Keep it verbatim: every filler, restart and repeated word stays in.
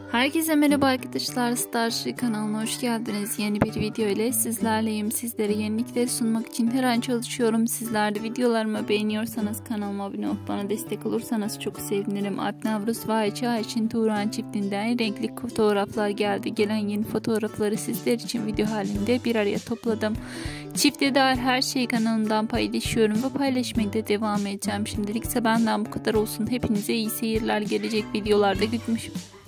Herkese merhaba arkadaşlar, Starship kanalına hoş geldiniz. Yeni bir video ile sizlerleyim. Sizlere yenilikleri sunmak için her an çalışıyorum. Sizler de videolarımı beğeniyorsanız kanalıma abone olup bana destek olursanız çok sevinirim. Alp Navruz ve Ayça için Turan çiftinden renkli fotoğraflar geldi. Gelen yeni fotoğrafları sizler için video halinde bir araya topladım. Çifte dair her şeyi kanalımdan paylaşıyorum ve paylaşmaya da devam edeceğim. Şimdilik ise benden bu kadar olsun. Hepinize iyi seyirler, gelecek videolarda görüşmek üzere.